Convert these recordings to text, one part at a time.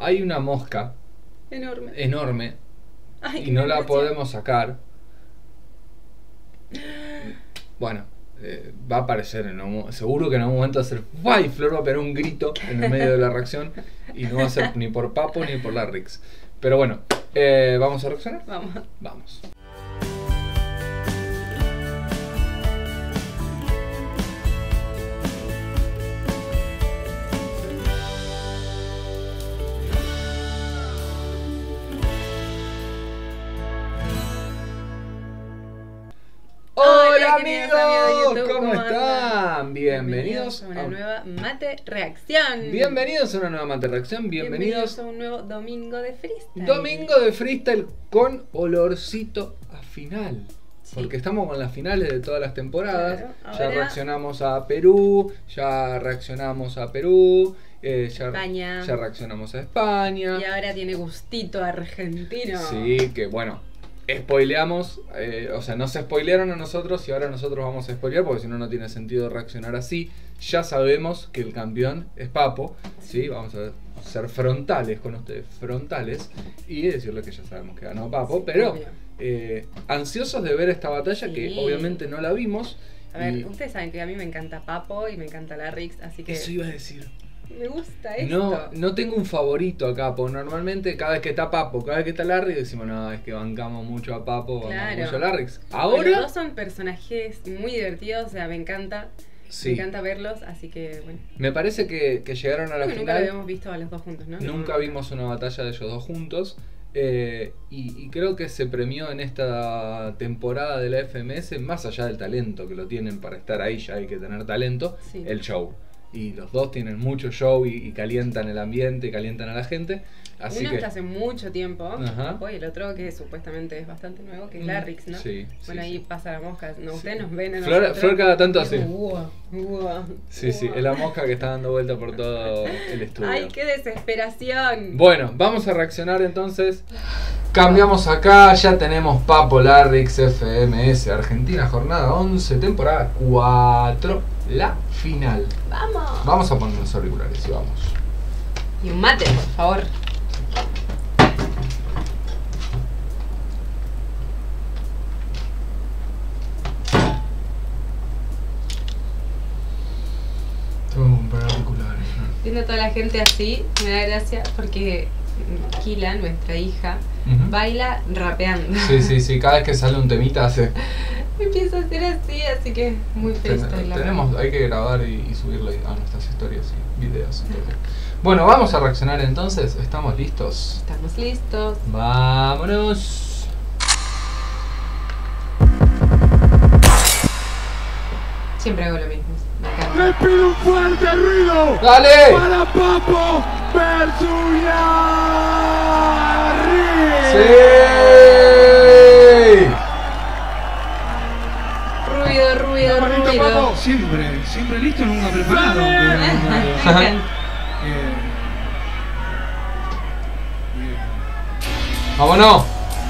hay una mosca enorme Ay, y no la podemos sacar. Bueno, va a aparecer seguro que en algún momento va a hacer ¡guay! Flor va a pegar un grito en el medio de la reacción y no va a ser ni por Papo ni por la Rix. Pero bueno, ¿vamos a reaccionar? Vamos. Hola amigos de YouTube, ¿cómo están? Bienvenidos a una nueva Mate Reacción. Bienvenidos a una nueva Mate Reacción. Bienvenidos a un nuevo domingo de freestyle. Domingo de freestyle con olorcito a final. Sí. Porque estamos con las finales de todas las temporadas. Claro, ya reaccionamos a Perú, ya reaccionamos a Perú. España. Ya reaccionamos a España. Y ahora tiene gustito argentino. Sí, que bueno. Spoileamos, o sea, nos spoilearon a nosotros y ahora nosotros vamos a spoilear porque si no, no tiene sentido reaccionar así. Ya sabemos que el campeón es Papo, ¿sí? Vamos a ser frontales con ustedes, frontales, y decirles que ya sabemos que ganó Papo, pero ansiosos de ver esta batalla, sí, que obviamente no la vimos. A ver, ustedes saben que a mí me encanta Papo y me encanta la Rix, así que... Eso iba a decir. Me gusta esto. No tengo un favorito acá, porque normalmente cada vez que está Papo, cada vez que está Larry, decimos, no, es que bancamos mucho a Papo, bancamos mucho a Larry. Ahora... Los dos son personajes muy divertidos, o sea, me encanta. Sí. Me encanta verlos, así que bueno. Me parece que llegaron a la final. Nunca lo habíamos visto a los dos juntos, ¿no? Nunca vimos una batalla de ellos dos juntos. Y creo que se premió en esta temporada de la FMS, más allá del talento que lo tienen para estar ahí, ya hay que tener talento, sí, el show. Y los dos tienen mucho show y calientan el ambiente y calientan a la gente. Así uno que... está hace mucho tiempo, y el otro que supuestamente es bastante nuevo, que es la Rix, ¿no? Sí, bueno, ahí pasa la mosca. No, ustedes nos ven a Flor cada tanto así. Sí, es la mosca que está dando vuelta por todo el estudio. ¡Ay, qué desesperación! Bueno, vamos a reaccionar entonces. Cambiamos acá, ya tenemos Papo, Larrix, FMS, Argentina, jornada 11, temporada 4, la final. ¡Vamos! Vamos a poner los auriculares y vamos. Y un mate, por favor. Viendo a toda la gente así, me da gracia porque Kila, nuestra hija, baila rapeando. Sí, cada vez que sale un temita hace... Empieza a hacer así que muy freestyle. Hay que grabar y subirlo a nuestras historias y videos. Bueno, vamos a reaccionar entonces. ¿Estamos listos? Estamos listos. ¡Vámonos! Siempre hago lo mismo. ¡Les pido un fuerte ruido! ¡Dale! ¡Para Papo versus Larry! ¡Sí! Ruido. Siempre listo, nunca preparado. ¡Vámonos!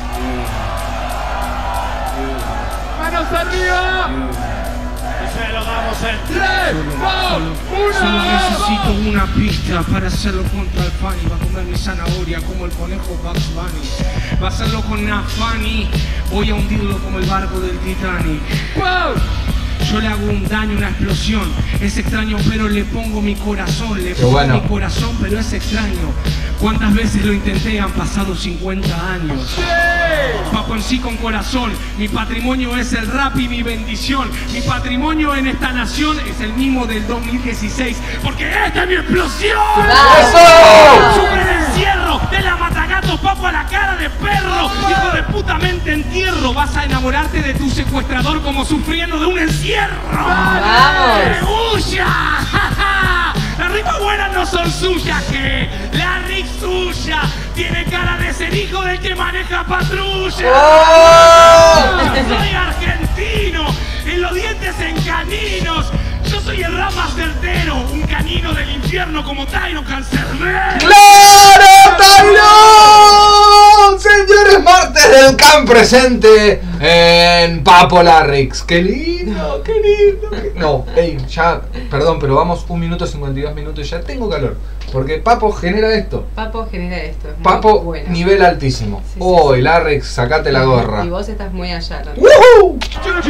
¡Manos arriba! Se lo damos en 3, 2, 1. Solo necesito una pista para hacerlo contra el Fanny. Va a comer mi zanahoria como el conejo Bugs Bunny. Va a hacerlo con una Fanny. Voy a hundirlo como el barco del Titanic. ¡Wow! Yo le hago un daño, una explosión. Es extraño, pero le pongo mi corazón. Le pongo mi corazón, pero es extraño. ¿Cuántas veces lo intenté? Han pasado 50 años. ¡Sí! Papo en sí con corazón. Mi patrimonio es el rap y mi bendición. Mi patrimonio en esta nación es el mismo del 2016. Porque esta es mi explosión. ¡Eso! ¡Sufre el encierro de la Matagatos, Papo a la cara de perro! ¡Hijo de puta, mente entierro! Vas a enamorarte de tu secuestrador como sufriendo de un encierro. ¡Vamos! ¡Huya! Las rimas buenas no son suyas, que la Rix suya tiene cara de ser hijo del que maneja patrulla. ¡Oh! Yo soy argentino y los dientes en caninos. Yo soy el rap más certero, un canino del infierno como Tyron Cancerbero. ¡Claro, Tyron! Señores, martes desde el CAM presente en Papo Larrix. ¡Qué lindo, qué lindo! No, ya, perdón, pero vamos 1 minuto 52 minutos y ya tengo calor. Porque Papo genera esto. Papo genera esto. Papo, bueno. nivel altísimo. Sí, Sí. Larrix, sacate la gorra. Y vos estás muy allá también. ¡Woohoo!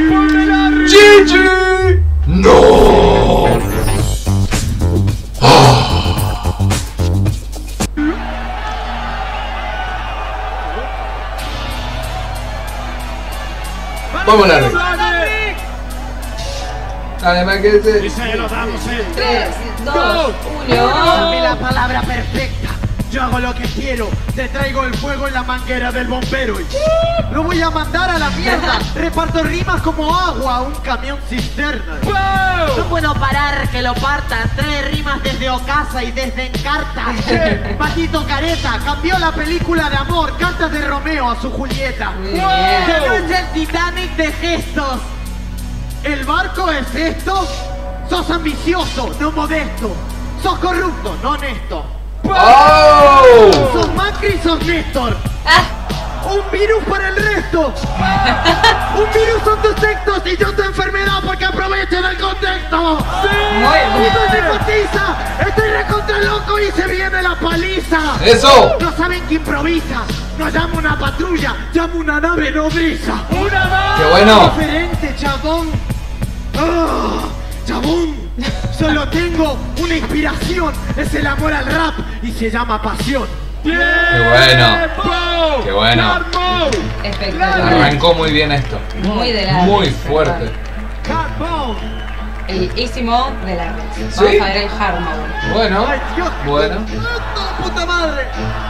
¡Chichi! ¡No! Vamos, Larrix. Además que se... Y se lo damos en 3, 2, 1. Dame la palabra perfecta. Yo hago lo que quiero. Te traigo el fuego en la manguera del bombero. Y lo voy a mandar a la mierda. Reparto rimas como agua a un camión cisterna. No puedo parar que lo partan. Trae rimas desde Ocasa y desde Encarta. Patito Careta cambió la película de amor. Canta de Romeo a su Julieta. Que no es el Titanic de gestos. ¿El barco es esto? Sos ambicioso, no modesto. Sos corrupto, no honesto. ¡Oh! Sos Macri, sos Néstor. Un virus para el resto. Un virus son tus textos y yo tu enfermedad porque aprovechen el contexto. Esto se cotiza. Estoy recontra loco y se viene la paliza. ¡Eso! No saben que improvisa. No llamo una patrulla, llamo una nave nodriza. ¡Una nave! ¡Qué bueno! Diferente, chabón. ¡Ah! ¡Chabón! Solo tengo una inspiración. Es el amor al rap y se llama pasión. ¡Qué bueno! ¡Qué bueno! Espectacular. Arrancó muy bien esto. Muy de la Muy Larrix, fuerte. Carbón. El easy mode de la Larrix. ¿Sí? Vamos a ver el hard mode. Bueno, Ay, Dios. bueno. ¡Ah, puta madre!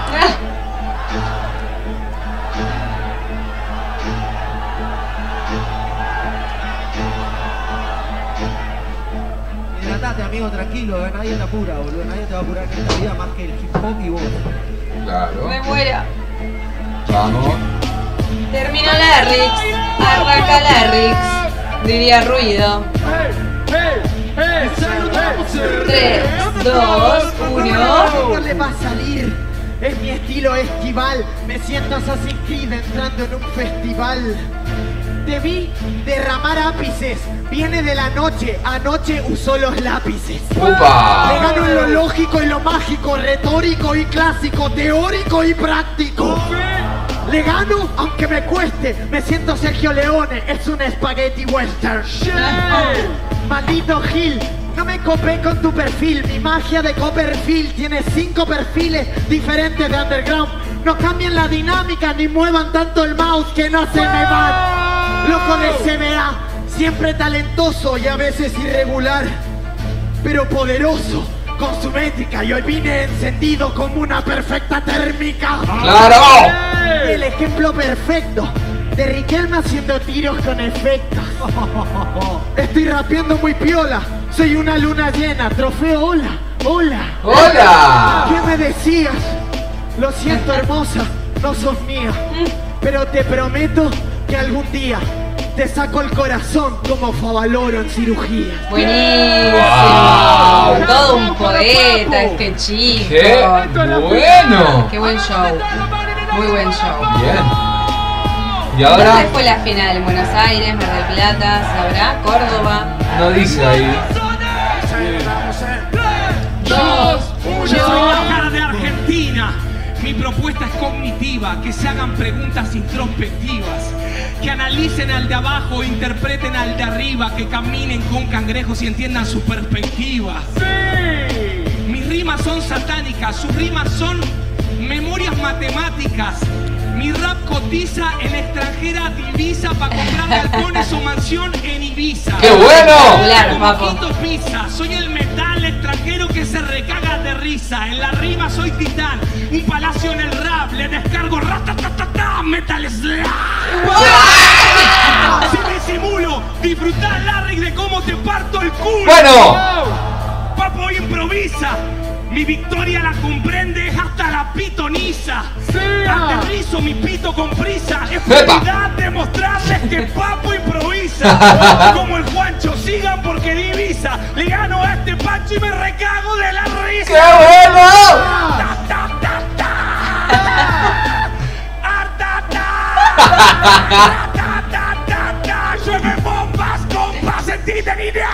Hidratate, amigo, tranquilo, nadie te apura, boludo. Nadie te va a apurar en esta vida más que el hip hop y vos. Claro. Me muero. Vamos. Termina Larrix. Arranca Larrix. Diría Ruido. 3, 2, 1. ¿Qué le va a salir? Es mi estilo estival. Me siento Assassin's Creed entrando en un festival. Te vi derramar ápices. Viene de la noche. Anoche usó los lápices. Le ¡Upa! gano en lo lógico y lo mágico, retórico y clásico, teórico y práctico. Le gano aunque me cueste. Me siento Sergio Leone. Es un spaghetti western. Maldito Gil. No me copé con tu perfil, mi magia de Copperfield tiene 5 perfiles diferentes de underground. No cambien la dinámica ni muevan tanto el mouse que no se me van. Loco de CBA, siempre talentoso y a veces irregular, pero poderoso con su métrica. Y hoy vine encendido como una perfecta térmica. ¡Claro! El ejemplo perfecto de Riquelme haciendo tiros con efectos. Estoy rapeando muy piola. Soy una luna llena. Trofeo, hola, hola. ¡Hola! ¿Qué me decías? Lo siento, hermosa, no sos mía. Pero te prometo que algún día te saco el corazón como Favaloro en cirugía. Buenísimo. Wow. Todo un poeta este chico. ¡Qué bueno! Qué buen show. Muy buen show. Bien. Y ¿Dónde ahora fue la final? ¿En Buenos Aires, Mar del Plata, Sabrá, Córdoba? no dice ahí. 2, Yo soy 1. la cara de Argentina. Mi propuesta es cognitiva, que se hagan preguntas introspectivas, que analicen al de abajo, interpreten al de arriba, que caminen con cangrejos y entiendan su perspectiva. Mis rimas son satánicas, sus rimas son memorias matemáticas. Mi rap cotiza en extranjera divisa para comprar galpones o mansión en Ibiza. ¡Qué bueno! Claro, Como papo. Quito Pizza, soy el metal extranjero que se recaga de risa. En la rima soy titán, un palacio en el rap. Le descargo ratatatata, metal slam. Si me simulo, disfrutá, Larrix, de cómo te parto el culo. ¡Bueno! Papo improvisa. Mi victoria la comprende hasta la pitoniza. Aterrizo mi pito con prisa. Es prioridad demostrarles que Papo improvisa. Como el Juancho, sigan porque divisa. Le gano a este Pancho y me recago de la risa. ¡Qué bueno! Ta, ta, ta, ta. Ah, ta, ta. Llueve bombas, compas, sentite ni idea.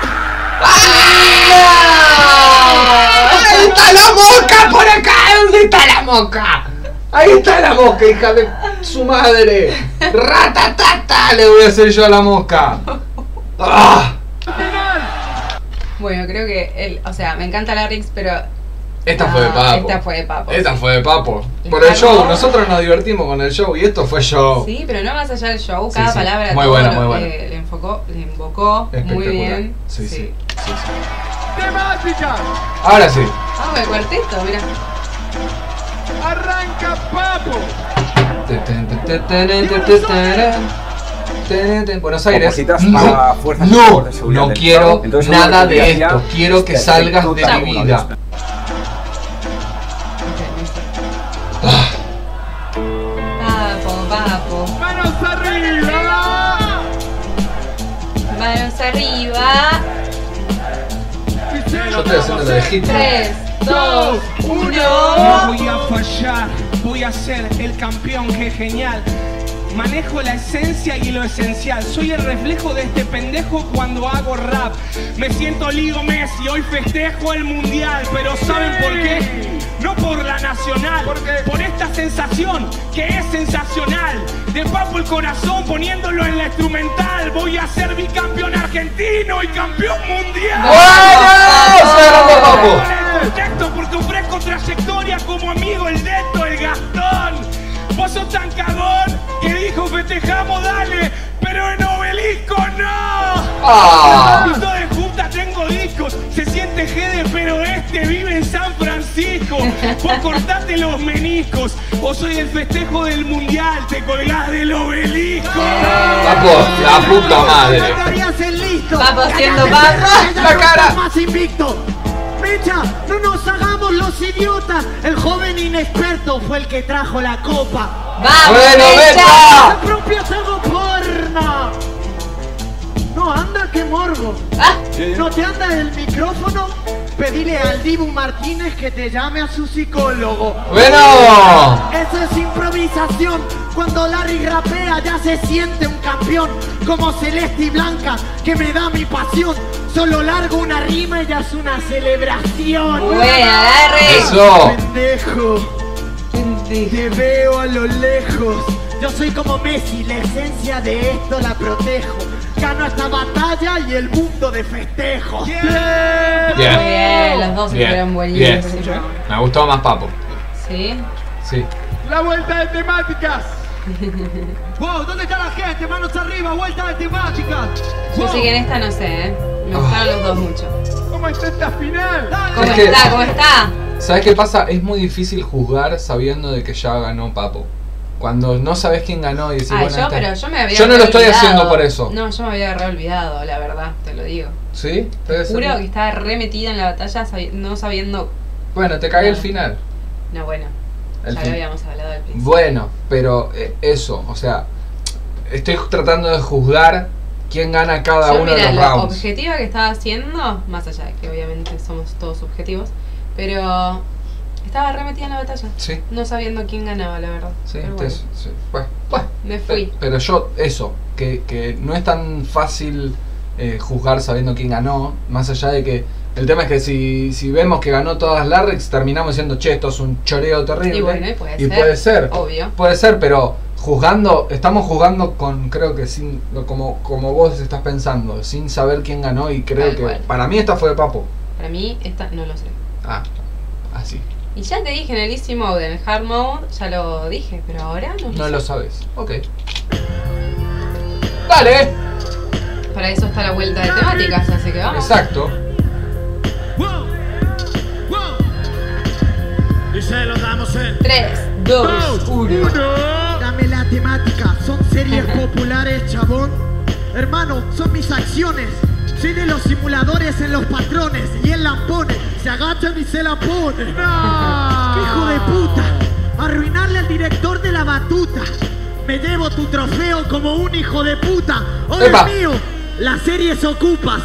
¡Ahí está la mosca por acá! ¿Dónde está la mosca? Ahí está la mosca, hija de su madre. ¡Ratatata! Le voy a hacer yo a la mosca. ¡Ah! Bueno, creo que o sea, me encanta Larryx, pero Esta fue de Papo. Esta fue de Papo. Esta sí. fue de Papo. Por el show, nosotros nos divertimos con el show y esto fue show. Sí, pero no más allá del show, cada sí. palabra Muy todo buena, lo muy que buena. le invocó muy bien. Sí. Temática. Ahora sí. Vamos el cuarteto, mira. Arranca Papo. Buenos Aires. Opositas No, para fuerzas no, de seguridad no del quiero Estado. Entonces, nada lo que de decía esto. Quiero que es salgas de total mi una vida. vez. Papo. Manos arriba. Manos arriba. Yo estoy haciendo la de Hitler. 3, 2, 1. No voy a fallar, voy a ser el campeón, que genial. Manejo la esencia y lo esencial. Soy el reflejo de este pendejo cuando hago rap. Me siento Leo Messi, hoy festejo el mundial. Pero ¿saben por qué? No por la nacional, por esta sensación que es sensacional. De Papo el corazón poniéndolo en la instrumental. Voy a ser bicampeón argentino y campeón mundial. ¡Bueno! ¡Se agarró Papo! Contexto porque ofrezco trayectoria como amigo el Deto, el Gastón. Vos sos tan cagón que dijo festejamos, dale, pero en Obelisco no. Ah. Esto de junta tengo discos, se siente Gede, pero este vive en San Francisco. Vos cortate los meniscos, vos soy el festejo del mundial, te colgás del Obelisco. Papo, la puta madre. Papo siendo Papo. La cara. Más invicto. Mecha, no nos hagamos los idiotas. El joven inexperto fue el que trajo la copa. ¡Vamos, ¡Bueno, Mecha! La propia hago porno. No anda, que morbo. Ah, ¿No te anda el micrófono? Pedile al Dibu Martínez que te llame a su psicólogo. ¡Bueno! Eso es improvisación. Cuando Larry rapea ya se siente un campeón. Como Celeste y Blanca, que me da mi pasión. Solo largo una rima y ya es una celebración. buena, Larry. ¡Eso! Pendejo, te veo a lo lejos. Yo soy como Messi, la esencia de esto la protejo. Gano esta batalla y el mundo de festejo. Bien. Muy bien, los dos Bien, fueron bien. buenísimos. Me gustó más Papo. ¿Sí? Sí. La vuelta de temáticas. Wow, ¿dónde está la gente? Manos arriba, vuelta de temática. Yo sí que en esta no sé, ¿eh? Me gustaron los dos mucho. ¿Cómo está esta final? ¿Cómo Es que- está? ¿Cómo está? ¿Sabes qué pasa? Es muy difícil juzgar sabiendo de que ya ganó Papo. Cuando no sabes quién ganó y decís, Ay, bueno, yo, este- pero yo me había Yo no lo estoy olvidado. haciendo por eso. No, yo me había re olvidado, la verdad, te lo digo. ¿Sí? ¿Puede ser? Juro que estaba re metida en la batalla no sabiendo... Bueno, te cagué el final. No, bueno, El ya fin- lo habíamos hablado al principio. Bueno, pero eso, o sea, estoy tratando de juzgar quién gana cada Yo, uno de mira, los lo rounds. objetiva que estaba haciendo, más allá de que obviamente somos todos subjetivos, pero estaba re metida en la batalla, Sí, no sabiendo quién ganaba, la verdad. sí, Pero bueno, sí. Bueno, me fui. pero yo, eso, que no es tan fácil juzgar sabiendo quién ganó, más allá de que el tema es que si vemos que ganó todas Larryx, terminamos diciendo, che, esto es un choreo terrible. Y bueno, y puede ser. puede ser. Obvio. Puede ser, pero estamos jugando con, creo que sin, como vos estás pensando, sin saber quién ganó y creo Tal que cual. para mí esta fue de Papo. Para mí, esta no lo sé. Ah, así. Y ya te dije en el Easy Mode, en el Hard Mode, ya lo dije, pero ahora no No sé. lo sabes. Ok. Dale. Para eso está la vuelta de temáticas, así que vamos. Exacto. Y se lo damos en 3, 2, 1. Dame la temática, son series populares, chabón. Hermano, son mis acciones. Soy de los simuladores en los patrones. Y él la pone, se agachan y se la pone. ¡Qué hijo de puta! Arruinarle al director de la batuta. Me llevo tu trofeo como un hijo de puta. ¡Oye, ¡Epa! mío! Las series ocupas.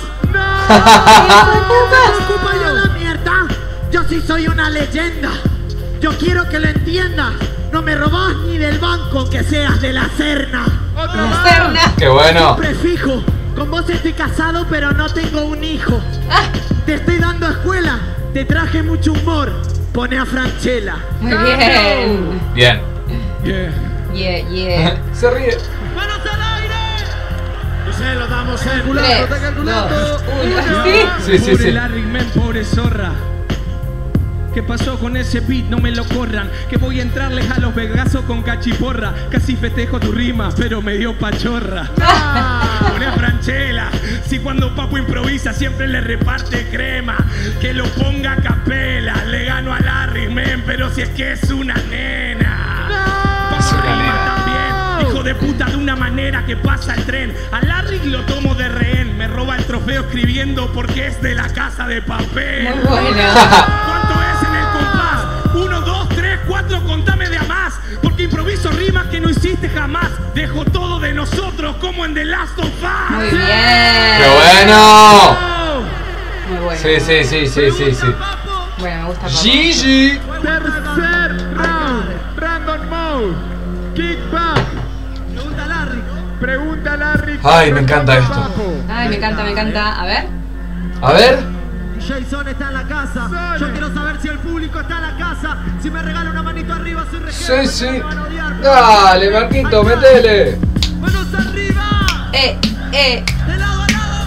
Ocupa yo la mierda. Yo sí soy una leyenda. Yo quiero que lo entiendas. No me robás ni del banco, que seas de la Serna. La Serna. ¡Qué bueno! Prefijo. Con vos estoy casado, pero no tengo un hijo. Te estoy dando escuela. Te traje mucho humor. Pone a Franchella. Muy bien. Bien. Yeah. Se ríe. ¡Manos al aire! Y se lo damos en 3, culando, 2, calculando. 1. ¿Sí? Sí. Pobre Larry, men, pobre zorra. ¿Qué pasó con ese beat? No me lo corran. Que voy a entrarles a los vegazos con cachiporra. Casi festejo tu rima, pero me dio pachorra. Pone a Franchella. Si cuando Papo improvisa siempre le reparte crema. Que lo ponga a capela. Le gano a Larry, men, pero si es que es una nena. Paso rima también. Hijo de puta, de una manera que pasa el tren. A Larry lo tomo de rehén. Me roba el trofeo escribiendo porque es de la Casa de Papel. Muy bueno. ¿Cuánto es en el compás? 1, 2, 3, 4, contame de a más. Porque improviso rimas que no hiciste jamás. Dejo todo de nosotros como en The Last of Us. Muy bien. ¡Qué bueno! Muy bueno. Sí. Bueno, me gusta Papo. GG. Tercer round. Random mode. Kickback. Pregunta Larry. Ay, me encanta esto. Ay, me encanta. A ver. A ver. Jason está en la casa. Yo quiero saber si el público está en la casa. Si me regala una manito arriba, soy rejero. Sí. Dale, Marquito, metele. ¡Manos arriba! De lado a lado.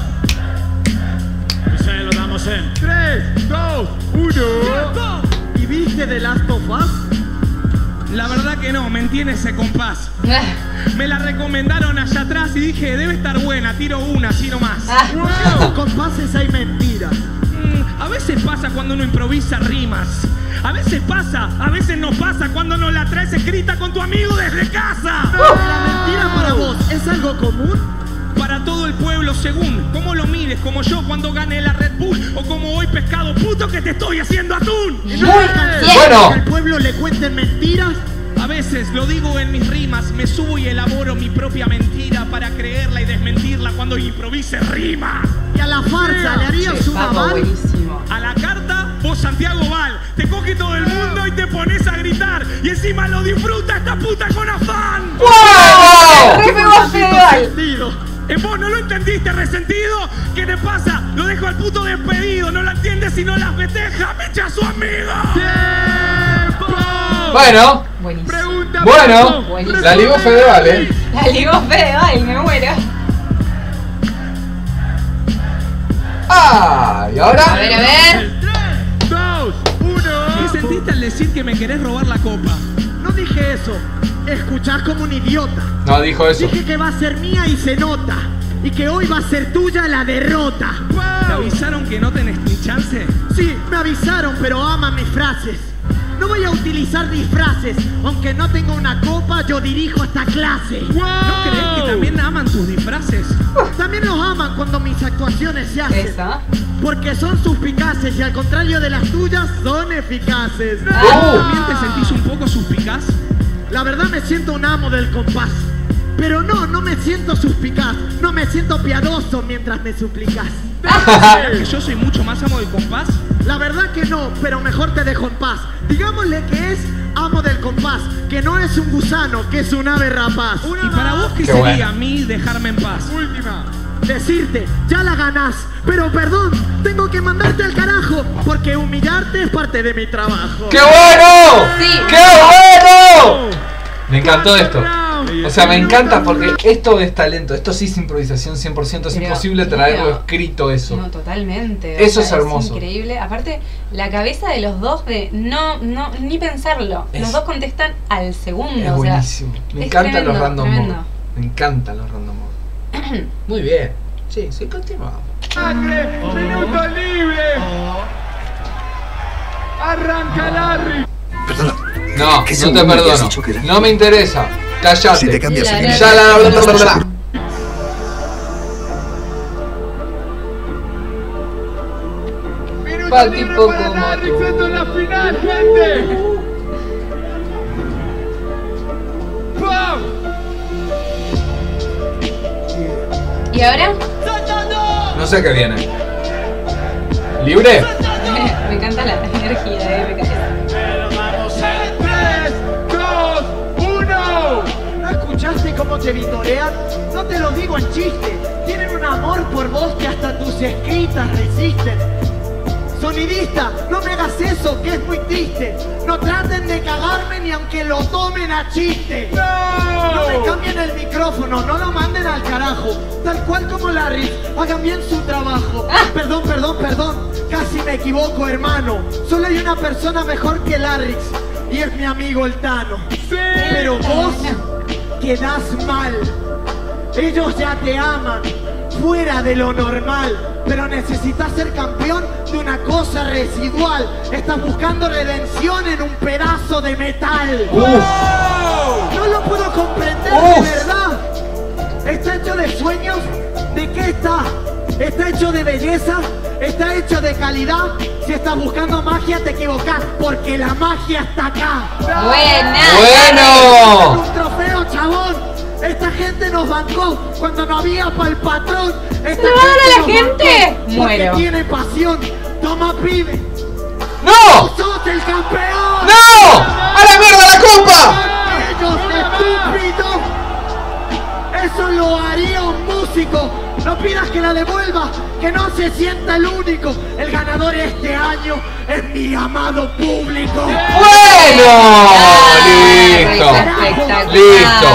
Y se lo damos en 3, 2, 1. ¿Y viste The Last of Us? La verdad que no, me entiende ese compás. Me la recomendaron allá atrás y dije, debe estar buena, tiro una, así nomás. Con pases hay mentiras. A veces pasa cuando uno improvisa rimas. A veces pasa, a veces no pasa cuando no la traes escrita con tu amigo desde casa. La mentira para vos es algo común. Para todo el pueblo según cómo lo mires, como yo cuando gané la Red Bull o como hoy pescado puto que te estoy haciendo atún. Bueno. Que al pueblo le cuenten mentiras. A veces lo digo en mis rimas, me subo y elaboro mi propia mentira para creerla y desmentirla cuando improvise rima. Y a la farsa le harías una Papo, mal. buenísimo. A la carta, vos Santiago Val, te coge todo el mundo y te pones a gritar y encima lo disfruta esta puta con afán. ¡Wow! Re pegó a Fedal. Sentido. Vos no lo entendiste, resentido. ¿Qué te pasa? Lo dejo al puto despedido. No la entiendes si no las festeja. Me echa a su amigo. Bueno. Buenísimo. Bueno. Buenísimo. La ligó Federal, La ligó Fedal, me muero. ¿Y ahora? A ver. 3, 2, 1. ¿Qué sentiste al decir que me querés robar la copa? No dije eso. Escuchás como un idiota. No dijo eso. Dije que va a ser mía y se nota. Y que hoy va a ser tuya la derrota. ¿Te avisaron que no tenés ni chance? Sí, me avisaron, pero aman mis frases. No voy a utilizar disfraces. Aunque no tenga una copa, yo dirijo esta clase. ¿No crees que también aman tus disfraces? También los aman cuando mis actuaciones se hacen. Esa. Porque son suspicaces y al contrario de las tuyas, son eficaces. ¿También te sentís un poco suspicaz? La verdad me siento un amo del compás. Pero no me siento suspicaz. No me siento piadoso mientras me suplicas. ¿Sabes que yo soy mucho más amo del compás? La verdad que no, pero mejor te dejo en paz. Digámosle que es amo del compás, que no es un gusano, que es un ave rapaz. ¿Y para vos qué Qué sería bueno. a mí dejarme en paz? Última. Decirte, ya la ganás, pero perdón, tengo que mandarte al carajo, porque humillarte es parte de mi trabajo. ¡Qué bueno! Sí. ¡Qué bueno! Me encantó esto. O sea, me encanta porque esto es talento, esto sí es improvisación 100%, es Pero, imposible traerlo pero- escrito eso. No, totalmente. Eso es hermoso. Increíble. Aparte, la cabeza de los dos de no, ni pensarlo. Es- Los dos contestan al segundo. Es o sea, buenísimo. Me es encantan tremendo, los random tremendo. mode. Me encantan los random mode. Muy bien. Sí, continuamos. Sangre, minuto libre. Arranca Larry. Perdona. No, ¿Qué no te segundo me habías perdono. dicho que era? No me interesa. Cállate. Si te cambias Ya, aquí, ya, Ya la. Minuto Pa'l libre tipo para como Larry. tú. Esto es la final, gente. ¡Pum! ¿Y ahora? No sé qué viene. ¿Libre? Me encanta la energía de MKS. Pero vamos en 3, 2, 1. ¿No escuchaste cómo te vitorean, no te lo digo en chiste, tienen un amor por vos que hasta tus escritas resisten. Sonidista, no me hagas eso, que es muy triste. No traten de cagarme ni aunque lo tomen a chiste. No me cambien el micrófono, no lo manden al carajo. Tal cual como Larry, hagan bien su trabajo. Perdón, casi me equivoco, hermano. Solo hay una persona mejor que Larry y es mi amigo el Tano. Pero vos quedás mal. Ellos ya te aman, fuera de lo normal, pero necesitas ser campeón de una cosa residual. Estás buscando redención en un pedazo de metal. No lo puedo comprender de verdad. Está hecho de sueños. ¿De qué está? Está hecho de belleza. Está hecho de calidad. Si estás buscando magia te equivocás, porque la magia está acá. ¡Bueno! Un trofeo, chabón. Esta gente nos bancó cuando no había pa'l patrón. Esta ¿se va a la gente? Porque Muero. tiene pasión. Toma, pibe. ¡No! ¡Vos sos el campeón! ¡No! ¡A la mierda la copa! ¡Ellos, estúpidos! Eso lo haría un músico. No pidas que la devuelva, que no se sienta el único. El ganador este año es mi amado público. ¡Bueno! ¡Listo! ¡Listo!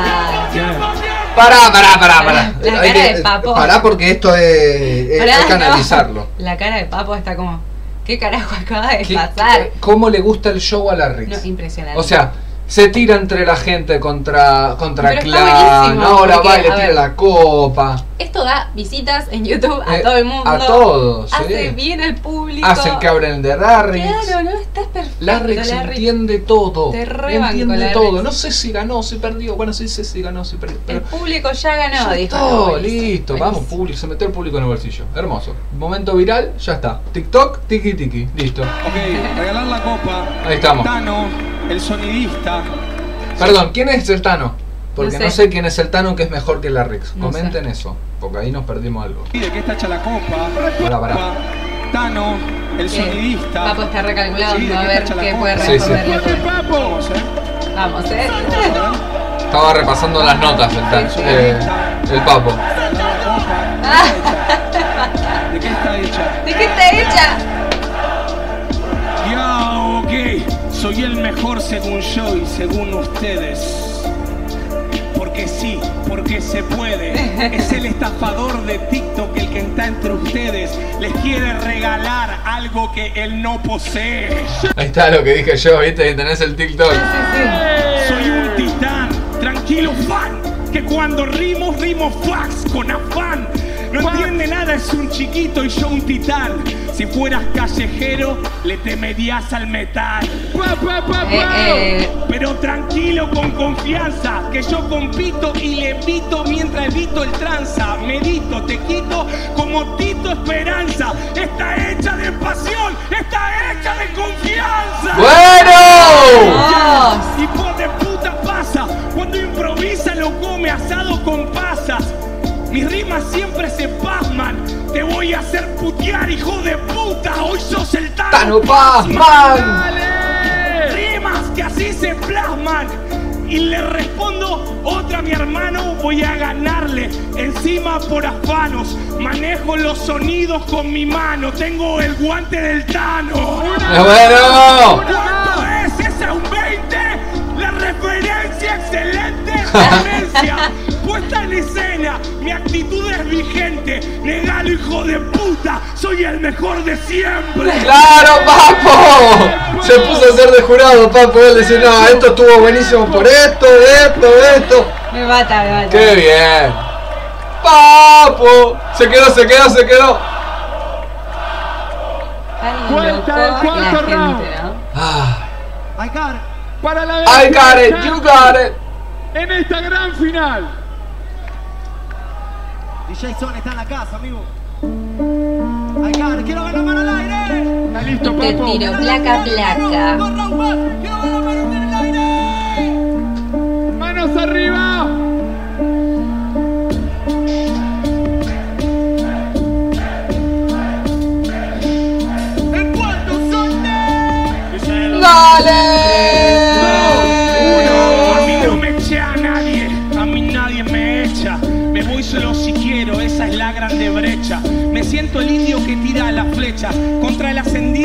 Pará. La cara de Papo. Pará porque esto es Pará, hay que analizarlo. La cara de Papo está como, ¿qué carajo acaba de pasar? ¿Cómo le gusta el show a la Rix? No, impresionante. O sea, se tira entre la gente contra Pero Clan, está buenísimo, ahora porque, va y le a tira ver, la copa. Esto da visitas en YouTube a todo el mundo. A todos, Hace sí. bien al público. Hacen que abren de Larrix. Claro, no, estás perfecto. Larrix entiende todo. Te rebanco, entiende Larrix. todo. No sé si ganó, si perdió. Bueno, sí sé si ganó, si perdió. El Pero público ya ganó, ya dijo. está, No, listo. buenísimo. Vamos, público. Se metió el público en el bolsillo. Hermoso. Momento viral, ya está. TikTok, tiki. Listo. Ok, regalar la copa. Ahí estamos. Tano, el sonidista. Perdón, ¿quién es el Tano? Porque No no sé. sé quién es el Tano que es mejor que Larrix. No Comenten eso, porque ahí nos perdimos algo. ¿Y de qué está hecha la copa? Pará. Tano, el Bien. sonidista. Papo está recalculando Sí, ¿de a qué ver está hecha la qué copa? puede Sí, sí. responderle. Vamos, Vamos, Estaba repasando las notas el Tano, el Papo. ¿De qué está hecha? ¿De qué está hecha? Ya, ok. Soy el mejor según yo y según ustedes. Porque sí, porque se puede. Es el estafador de TikTok el que está entre ustedes. Les quiere regalar algo que él no posee. Ahí está lo que dije yo, viste, y tenés el TikTok. Soy un titán, tranquilo fan, que cuando rimo fax con afán. No entiende nada, es un chiquito y yo un titán. Si fueras callejero, le temerías al metal. Pero tranquilo, con confianza, que yo compito y le evito mientras evito el tranza. Medito, te quito como Tito Esperanza. Está hecha de pasión, está hecha de confianza. ¡Bueno! Hijo de puta pasa, cuando improvisa lo come asado con pasas. Mis rimas siempre se pasman. Te voy a hacer putear, hijo de puta. Hoy sos el Tano Pazman. Rimas que así se plasman. Y le respondo otra a mi hermano. Voy a ganarle encima por afanos. Manejo los sonidos con mi mano. Tengo el guante del Tano. ¡Bueno! ¿Cuánto es? ¿Es a un 20? La referencia excelente. Referencia puesta en escena. Mi actitud es vigente. Negalo, hijo de puta. Soy el mejor de siempre. ¡Claro, Papo! Se puso a ser de jurado, Papo. Él decía, no, esto estuvo buenísimo por esto. Me mata. ¡Qué bien! ¡Papo! Se quedó. Tan Cuenta el loco cuarto la gente, round. ¿no? Ah, I got it. Para la I got it, you got it. En esta gran final. DJ Son está en la casa, amigo. I got it. Quiero ver la mano al aire. Está listo, Te Papo. tiro, placa. Dos rounds más. Quiero ver la mano en el aire. Manos arriba. ¿En cuántos son de? A mí no me eché a nadie, a mí nadie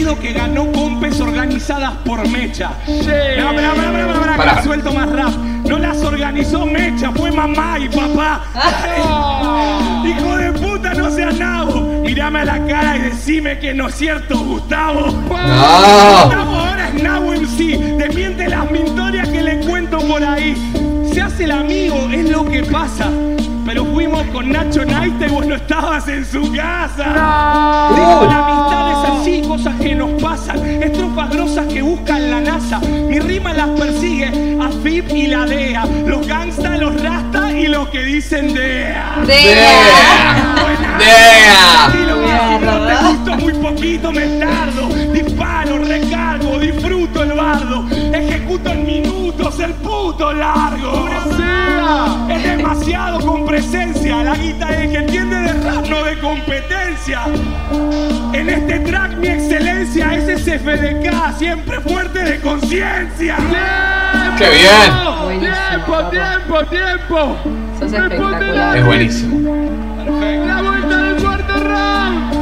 lo que ganó compes organizadas por Mecha. Que suelto más rap. No las organizó Mecha, fue mamá y papá. Hijo de puta, no seas nabo. Mírame a la cara y decime que no es cierto, Gustavo. Gustavo ahora es nabo en sí. Te miente las mintorias que le cuento por ahí. Se hace el amigo, es lo que pasa. Pero fuimos con Nacho Naita y vos no estabas en su casa. Digo, la amistad es así, cosas que nos pasan. Estrofas grosas que buscan la NASA. Mi rima las persigue a FIP y la DEA. Los gangsta, los rasta y los que dicen DEA. No te gusto muy poquito, me tardo. Disparo, recargo, disfruto el bardo. Ejecuto en minutos el puto largo. Es demasiado con presencia. La guita es que entiende de rap, no de competencia. En este track mi excelencia es SFDK, siempre fuerte de conciencia. ¡Qué bien! ¡Tiempo! Sos espectacular. Es buenísimo. Perfecto. La vuelta del cuarto round.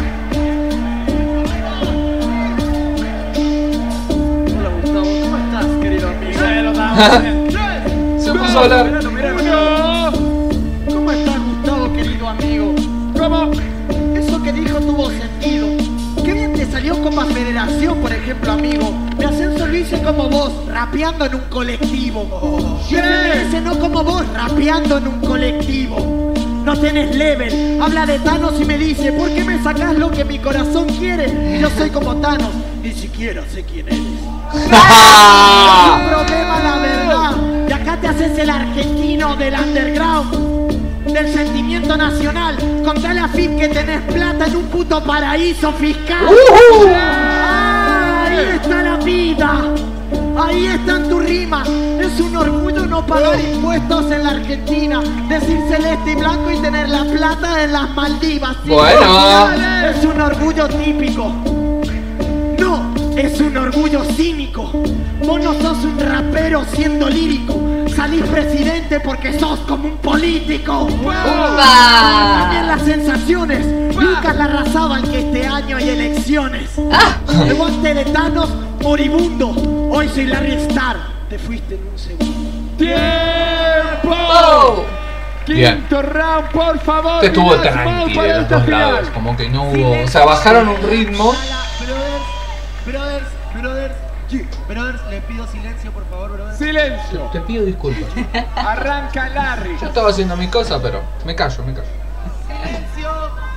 Hola Gustavo, ¿cómo estás, querido amigo? Se puso a hablar. ¿Cómo estás, Gustavo, querido amigo? ¿Cómo? Eso que dijo tuvo sentido. Qué bien te salió Copa Federación, por ejemplo, amigo. Mi ascenso lo hice como vos, rapeando en un colectivo. Y ese no como vos, rapeando en un colectivo. No tenés level, habla de Thanos y me dice: ¿por qué me sacás lo que mi corazón quiere? Y yo soy como Thanos, ni siquiera sé quién eres. Es un problema, la verdad. Y acá te haces el argentino del underground, del sentimiento nacional. Contale a FIP que tenés plata en un puto paraíso fiscal. Ahí está la vida, ahí están tus rimas. Es un orgullo no pagar impuestos en la Argentina, decir celeste y blanco y tener la plata en las Maldivas. ¿Sí? Bueno, Es un orgullo típico. No, es un orgullo cínico. Vos no sos un rapero siendo lírico. Salís presidente porque sos como un político. También las sensaciones. Lucas Larrazábal, que este año hay elecciones. El guante de Thanos, moribundo. Hoy soy Larry Star. Te fuiste en un segundo. ¡Tiempo! Quinto round, por favor. este estuvo tranqui de los dos lados. Como que no hubo. O sea, bajaron un ritmo. Brothers, le pido silencio, por favor, brothers. Silencio. Te pido disculpas. Arranca Larry. Yo estaba haciendo mi cosa, pero me callo. Silencio.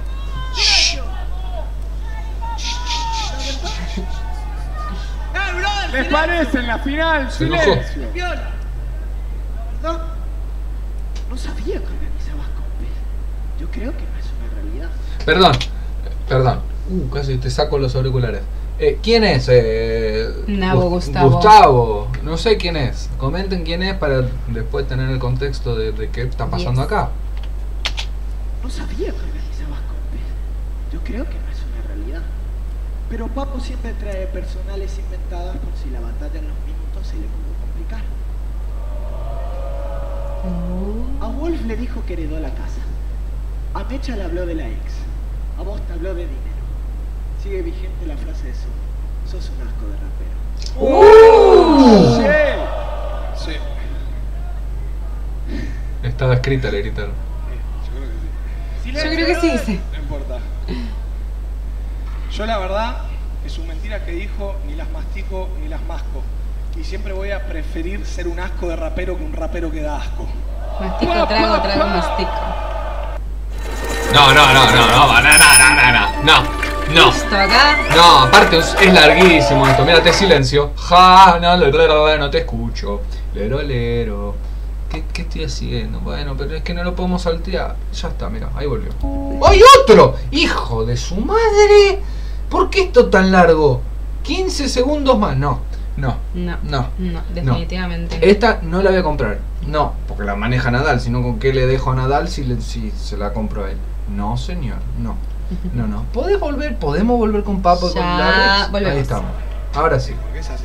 Brother, ¿Les parece en la final? Se enojó. Silencio. Viola. No sabía que organizabas compes. Yo creo que no es una realidad. Perdón. Casi te saco los auriculares. ¿Quién es? Nabo Gustavo. Gustavo. No sé quién es. Comenten quién es para después tener el contexto de qué está pasando acá. No sabía que organizabas compes. Yo creo que no es una realidad. Pero Papo siempre trae personales inventadas por si la batalla en los minutos se le pudo complicar. A Wolf le dijo que heredó la casa. A Mecha le habló de la ex. A vos te habló de dinero. Sigue vigente la frase de Zoom. Sos un asco de rapero. Sí. Estaba escrita, le gritaron. Yo creo que sí, sí. No importa. Yo la verdad que sus mentiras que dijo ni las mastico ni las masco. Y siempre voy a preferir ser un asco de rapero que un rapero que da asco. Mastico, trago, mastico. No. Listo, acá. No, aparte es larguísimo esto. Mírate, silencio. No te escucho. Lero. ¿Qué estoy haciendo? Bueno, pero es que no lo podemos saltear. Ya está, mira, ahí volvió. ¡Hay otro! ¡Hijo de su madre! ¿Por qué esto tan largo? 15 segundos más. No, definitivamente. Esta no la voy a comprar. No, porque la maneja Nadal. Sino con qué le dejo a Nadal si se la compro a él. No, señor, no. ¿Podemos volver con Papo y con Larry? Volvemos. Ahí estamos. Ahora sí. Porque es así.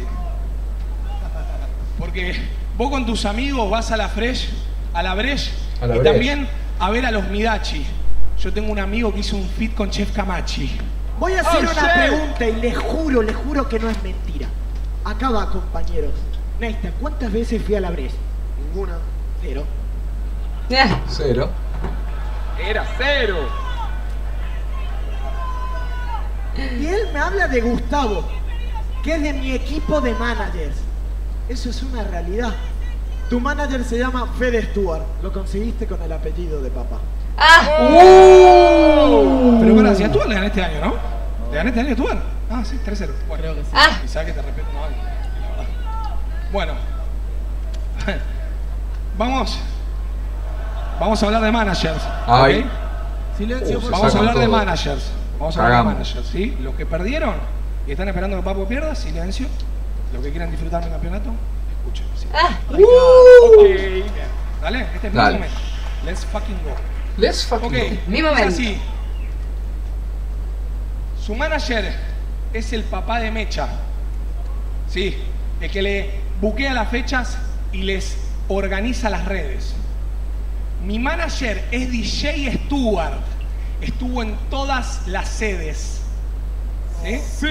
Porque vos con tus amigos vas a la Breche y también a ver a los Midachi. Yo tengo un amigo que hizo un feat con Chef Camachi. Voy a hacer una pregunta y les juro que no es mentira. Acá va, compañeros. Neista, ¿cuántas veces fui a la Breche? Ninguna. 0. 0. Era 0. Y él me habla de Gustavo, que es de mi equipo de managers. Eso es una realidad. Tu manager se llama Fede Stuart. Lo conseguiste con el apellido de papá. Pero para, si a Stuart le gané este año, ¿no? ¿Le gané este año a Stuart? Ah, sí, 3-0. Bueno, creo que sí. Y sabes que te respeto, no, la verdad. Bueno. Vamos a hablar de managers. Ay. ¿Okay? Silencio, por Vamos a hablar de todo. managers. Vamos a hablar de managers, ¿sí? Los que perdieron y están esperando que Papo pierda, silencio. Los que quieran disfrutar del campeonato, escuchen. ¿Sí? Ok. Bien. Dale, este es mi momento. Let's fucking go. Let's fucking go. Mi momento. Es así. Su manager es el papá de Mecha. Sí, el que le buquea las fechas y les organiza las redes. Mi manager es DJ Stuart. Estuvo en todas las sedes. ¿Sí? Sí.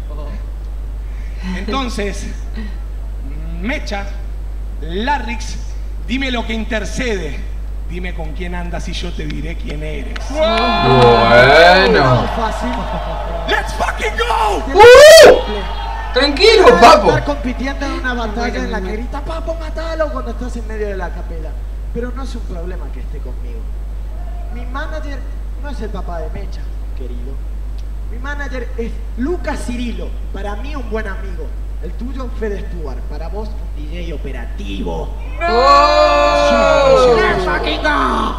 Entonces, Mecha, Larrix, dime lo que intercede. Dime con quién andas y yo te diré quién eres. Bueno. Fácil. ¡Let's fucking go! Tranquilo, Puedes Papo. estar compitiendo en una batalla en la que grita Papo, matalo cuando estás en medio de la capela. Pero no es un problema que esté conmigo. Mi manager no es el papá de Mecha, querido. Mi manager es Lucas Cirilo, para mí un buen amigo. El tuyo, Fede Stuart, para vos un DJ operativo. ¡Let's fucking go!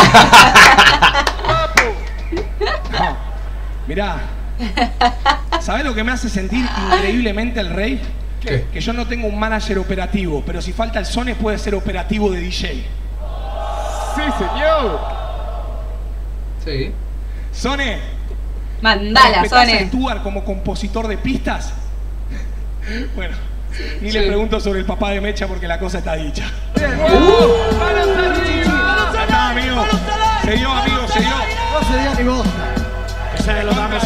No. Mirá, ¿sabés lo que me hace sentir increíblemente el rey? ¿Qué? Que yo no tengo un manager operativo, pero si falta el Sone puede ser operativo de DJ. ¡Sí, señor! Sí. Sone, Mandala, ¿respetás a Sone. Stuart como compositor de pistas? Bueno, ni le Sí. pregunto sobre el papá de Mecha porque la cosa está dicha. Ya está, amigo. Se dio, amigo, se dio. No se dio ni vos. Se lo damos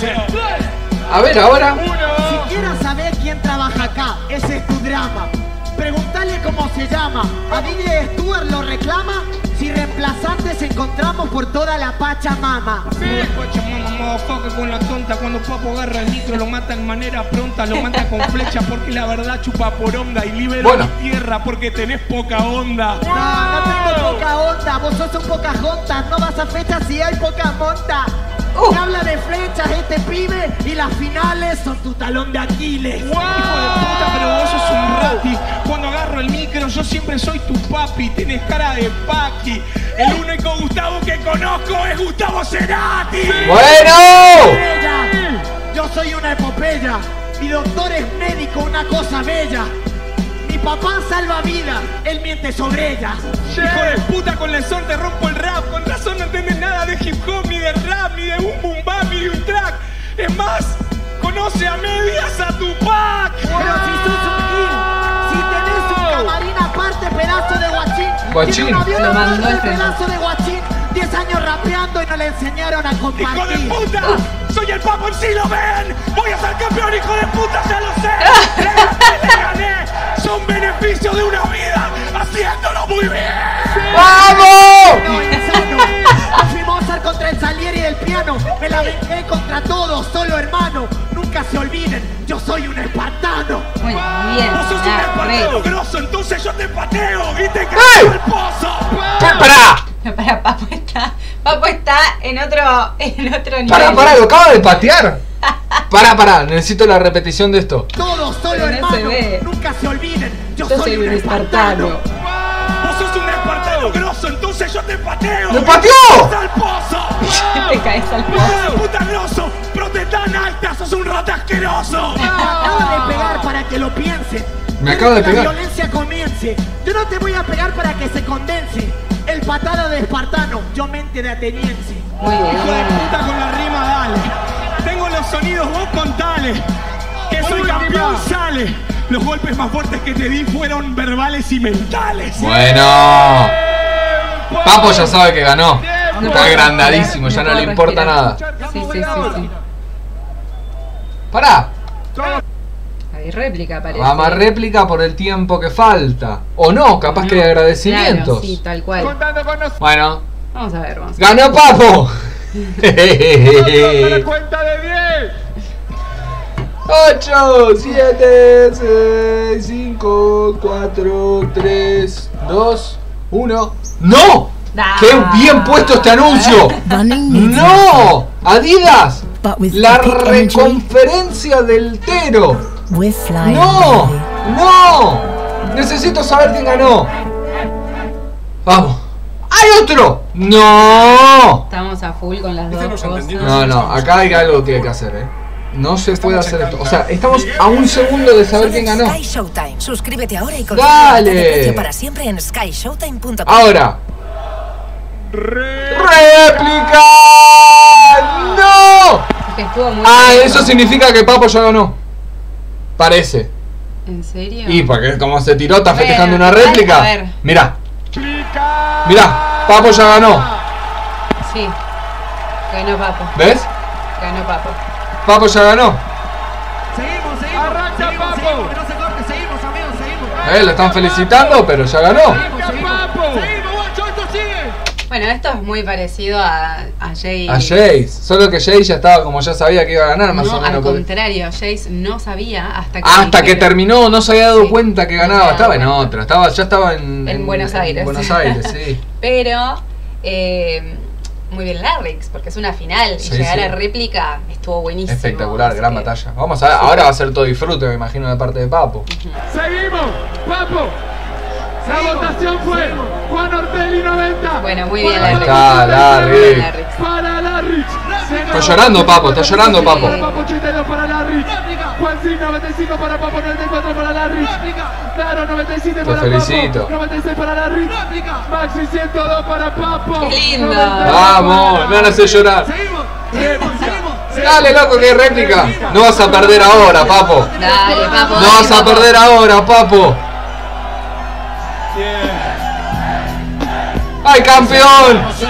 A ver, ahora. Si quieres saber quién trabaja acá, ese es tu drama. Preguntale cómo se llama. A DJ Stuart lo reclama. Si reemplazantes encontramos por toda la Pachamama. Motherfucker con la tonta. Cuando Papo agarra el micro lo mata en manera pronta. Lo mata con flecha porque la verdad chupa por onda. Y libera Bueno. mi tierra porque tenés poca onda. No tengo poca onda. Vos sos un Pocahontas. No vas a fechas si hay poca monta. Me habla de flechas este pibe y las finales son tu talón de Aquiles. Hijo de puta, pero vos sos un rati. Cuando agarro el micro yo siempre soy tu papi. Tenés cara de Paqui. El único Gustavo que conozco es Gustavo Cerati. Bueno. Epopeya. Yo soy una epopeya. Mi doctor es médico, una cosa bella. Mi papá salva vidas, él miente sobre ella. Hijo de puta, con la son te rompo el rap. Con razón no entiendes nada de hip hop, ni de rap, ni de un boom bap, ni de un track. Es más, conoce a medias a Tupac. Pero si sos un gil, si tenés un camarín aparte, pedazo de guachín. Guachín. Tiene un avión Lo mandó aparte, el frente. pedazo de guachín. 10 años rapeando y no le enseñaron a ¡Hijo de compartir. puta! ¡Soy el Papo en sí, lo ven! ¡Voy a ser campeón, hijo de puta, ya lo sé! ¡Le gané! ¡Son beneficios de una vida haciéndolo muy bien! ¡Vamos! No, insano. Yo fui Mozart contra el Salieri del piano. Me la vengué contra todos, solo hermano. Nunca se olviden, yo soy un espartano. Muy bien. Vos sos un Ah, espartano grosso, entonces yo te pateo y te ¡Ey! caigo al pozo. ¡Pará! Para, Papo está en otro nivel. Pará, lo acaba de patear. Pará, necesito la repetición de esto. Todos, solo Pero no hermano. se ve. Nunca se olviden, yo Yo soy un espartano. Vos sos un espartano grosso, entonces yo te pateo. ¡Me y pateó! te caigo al pozo. Te caes al ¡Hijo pozo. de puta grosso! ¡Protestán alta! ¡Sos un rata asqueroso! Me acabo de pegar para que lo piensen. Me acabo de Quiero que pegar. la violencia comience. Yo no te voy a pegar para que se condense. El patada de espartano, yo mente de ateniense. Muy bien. Hijo de puta con la rima, dale. Tengo los sonidos, vos contale. Que soy campeón, sale. Los golpes más fuertes que te di fueron verbales y mentales. Bueno. Papo ya sabe que ganó. Está agrandadísimo, ya no le importa nada. Sí. Pará. Hay réplica, parece. Vamos a réplica por el tiempo que falta. O no, capaz que hay agradecimientos. Claro, sí, tal cual. Contando con nosotros. Bueno. Vamos a ver, vamos a ver. ¡Ganó Papo! La cuenta de 10. 8, 7, 6, 5, 4, 3, 2, 1. ¡No! ¡Qué bien puesto este anuncio! ¡No! ¡Adidas! La reconferencia del Tero. ¡No! ¡No! Necesito saber quién ganó. Vamos. ¡Hay otro! ¡No! Estamos a full con las dos cosas. No, acá hay algo que hay que hacer, No se puede hacer esto. O sea, estamos a un segundo de saber quién ganó. Sky Showtime. Suscríbete ahora y consigue ¡Dale! para siempre en skyshowtime.com. Ahora. ¡Réplica! ¡No! Que estuvo muy Eso significa que Papo ya ganó. Parece. ¿En serio? Y porque como se tiró, está Bueno, festejando una igual, réplica. a ver. Mirá. Mirá, Papo ya ganó. Sí. Ganó Papo. ¿Ves? Ganó Papo. Papo ya ganó. Seguimos. Arranca, seguimos, Papo. seguimos, que no se corte, seguimos, amigos, seguimos. Lo están felicitando, pero ya ganó. Seguimos, guacho, esto sigue. Bueno, esto es muy parecido a Jay. A Jace. Solo que Jace ya estaba, como ya sabía que iba a ganar, más No, o menos. al contrario, Jace no sabía hasta que... Hasta que dijeron. terminó, no se había dado Sí. cuenta que No ganaba. se Estaba había en dado otra. Ya estaba en Buenos Aires. En Buenos Aires, sí. Pero, muy bien Larrix, porque es una final. Sí, y llegar sí. a réplica estuvo buenísimo. Espectacular, así gran que- batalla. Vamos a ver, ahora va a ser todo disfrute, me imagino, de parte de Papo. Seguimos, Papo. La votación fue Juan Ortelli 90. Bueno, muy bien Para Larrix. Está, Larrix. Larrix. Para Larrix. Está llorando, Papo, está llorando, Papo. Papo 82 para Larrix. Juancín 95 para Papo, 94 para Larrix. Claro, 97 para felicito. Papo. 96 para Larrix. Maxi 102 para Papo. Qué lindo. 99 Vamos, me van a hacer llorar. Réplica. Dale, loco, que réplica. No vas a perder ahora, Papo. Dale, Papo. No dale, vas a Papo. perder ahora, Papo. ¡Ay, campeón! 3,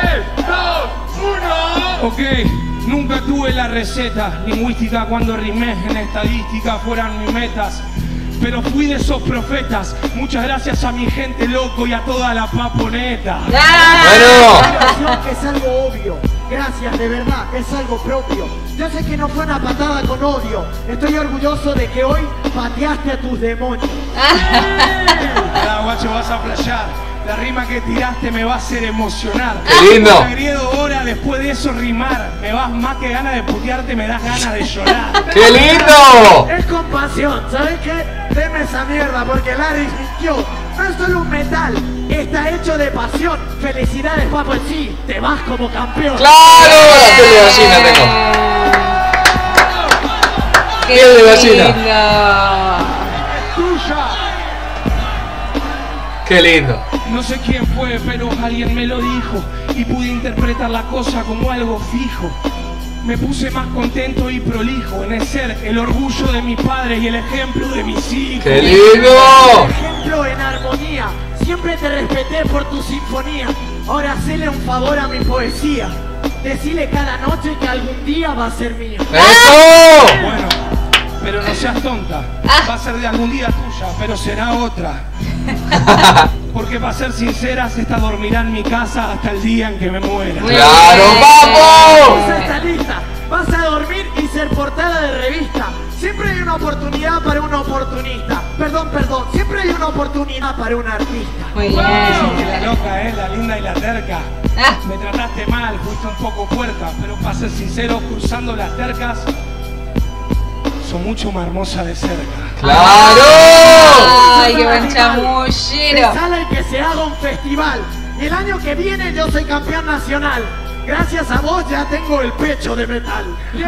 2, 1. Ok, nunca tuve la receta lingüística cuando rimé en estadística fueran mis metas. Pero fui de esos profetas. Muchas gracias a mi gente loco y a toda la paponeta. Bueno, Gracias, que es algo obvio. Gracias, de verdad, es algo propio. Yo sé que no fue una patada con odio. Estoy orgulloso de que hoy pateaste a tus demonios. Ahora, guacho, vas a flashear. La rima que tiraste me va a hacer emocionar. ¡Qué lindo! Me agriedo ahora después de eso rimar. Me vas más que ganas de putearte, me das ganas de llorar. ¡Qué lindo! Es compasión, ¿sabes qué? Deme esa mierda porque Larrix mintió. No es solo un metal, está hecho de pasión. Felicidades, Papo, en sí, te vas como campeón. ¡Claro! La piel de gallina tengo. ¡Qué Piel de gallina. lindo! Tuya. ¡Qué lindo! No sé quién fue, pero alguien me lo dijo y pude interpretar la cosa como algo fijo. Me puse más contento y prolijo en el ser el orgullo de mi padre y el ejemplo de mis hijos. ¡Qué lindo! Ejemplo en armonía, siempre te respeté por tu sinfonía. Ahora hacele un favor a mi poesía. Decile cada noche que algún día va a ser mía. ¡Eso! Bueno, pero no seas tonta. Va a ser de algún día tuya, pero será otra. Porque para ser sinceras, esta dormirá en mi casa hasta el día en que me muera. ¡Claro, Papo! Esa está lista, vas a dormir y ser portada de revista. Siempre hay una oportunidad para un oportunista. Perdón, siempre hay una oportunidad para un artista. Muy La bien. loca, la linda y la terca. Ah. Me trataste mal, fuiste un poco puerca, pero para ser sincero, cruzando las tercas, son mucho más hermosa de cerca. ¡Claro! ¡Ay, qué buen chamullero! Me sale que se haga un festival. Y el año que viene yo soy campeón nacional. Gracias a vos ya tengo el pecho de metal.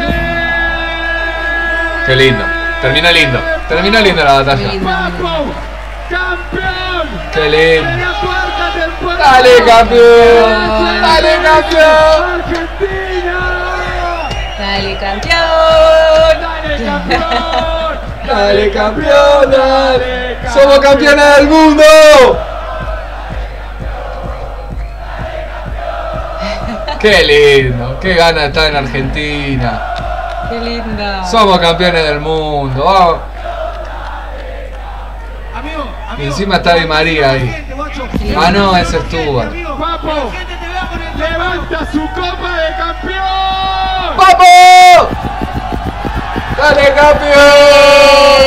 ¡Qué lindo! Termina lindo. Termina linda la batalla. Papo, campeón. ¡Qué De lindo! la cuarta temporada. ¡Dale, campeón! ¡Dale, campeón! Argentina. ¡Dale, campeón! Dale, campeón. ¡Dale, campeón! ¡Dale! ¡Somos campeones del mundo! ¡Qué lindo! ¡Qué gana de estar en Argentina! Qué linda. Somos campeones del mundo. Vamos. Amigo, Y encima está Di María ahí. Ah, no, ese es Stuart. Papo, levanta su copa de campeón. ¡Papo! ¡Dale, campeón!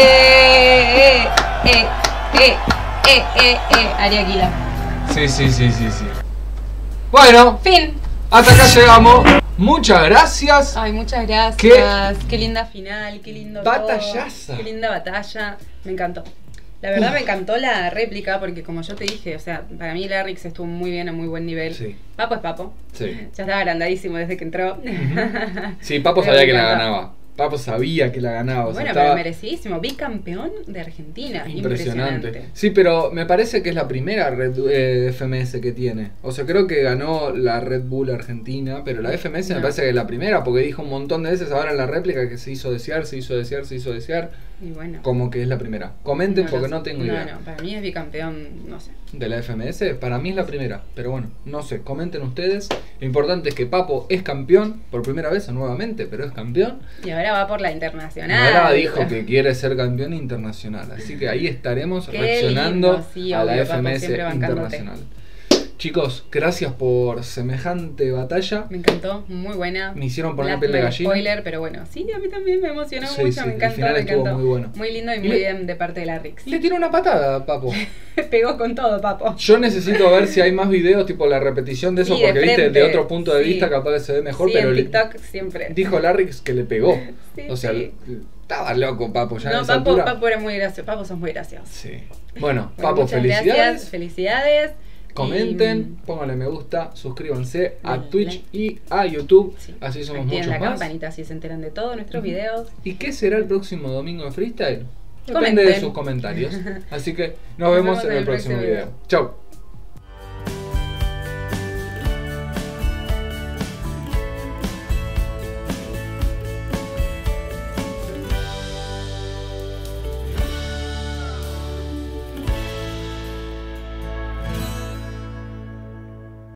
Ariaquila. Sí. Bueno, Fin. hasta acá llegamos. Muchas gracias. Ay, muchas gracias. ¿Qué? Qué linda final, qué lindo Batallaza. todo. Qué linda batalla. Me encantó. La verdad me encantó la réplica porque como yo te dije, o sea, para mí Larrix estuvo muy bien, a muy buen nivel. Sí. Papo es Papo. Sí. Ya estaba agrandadísimo desde que entró. Sí, Papo Pero sabía me que la encanta. ganaba. Papo sabía que la ganaba. O sea, Bueno, estaba pero merecidísimo. Bicampeón de Argentina. impresionante. Sí, pero me parece que es la primera FMS que tiene. O sea, creo que ganó la Red Bull Argentina, pero la FMS me No. parece que es la primera, porque dijo un montón de veces ahora en la réplica que se hizo desear. Y bueno. Como que es la primera. Comenten No porque lo no sé. tengo idea. No, para mí es bicampeón, no sé. De la FMS, para mí es la primera. Pero bueno, no sé, comenten ustedes. Lo importante es que Papo es campeón por primera vez o nuevamente, pero es campeón. Y ahora va por la Y internacional. ahora dijo que quiere ser campeón internacional. Así que ahí estaremos Qué reaccionando lindo, sí, a la obvio, Papo, FMS siempre bancándote. internacional. Chicos, gracias por semejante batalla. Me encantó, muy buena. Me hicieron poner Lástima piel de el gallina. spoiler, pero bueno, sí, a mí también me emocionó Sí, mucho, sí, me el encantó, final me estuvo encantó. muy bueno. Muy lindo y Y muy le- bien de parte de la Rix. Le tiró una patada, Papo. Pegó con todo, Papo. Yo necesito ver si hay más videos, tipo la repetición de eso, Sí, de porque viste, frente, de otro punto de sí. vista capaz que se ve mejor, Sí, pero en le- TikTok siempre. dijo Larrix que le pegó. Sí, O sea, sí. estaba loco, Papo, ya en No, esa Papo, altura. Papo era muy gracioso. Papo, sos muy gracioso. Sí. Bueno, Bueno, Papo, muchas felicidades. gracias, felicidades. Comenten, pónganle me gusta, suscríbanse a Dale, Twitch like. y a YouTube. Sí. Así somos Activen muchos la más. campanita si se enteran de todos nuestros videos. ¿Y qué será el próximo domingo de freestyle? Depende Comenten. de sus comentarios. Así que nos vemos en el próximo video. Chau.